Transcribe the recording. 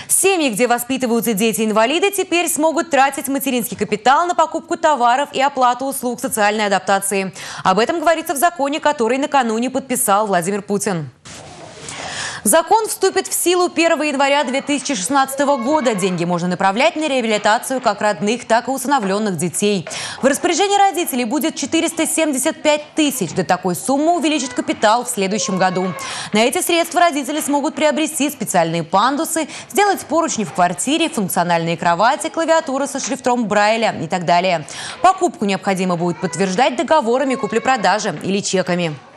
Семьи, где воспитываются дети-инвалиды, теперь смогут тратить материнский капитал на покупку товаров и оплату услуг социальной адаптации. Об этом говорится в законе, который накануне подписал Владимир Путин. Закон вступит в силу 1 января 2016 года. Деньги можно направлять на реабилитацию как родных, так и усыновленных детей. В распоряжении родителей будет 475 тысяч. До такой суммы увеличит капитал в следующем году. На эти средства родители смогут приобрести специальные пандусы, сделать поручни в квартире, функциональные кровати, клавиатуры со шрифтом Брайля и так далее. Покупку необходимо будет подтверждать договорами купли-продажи или чеками.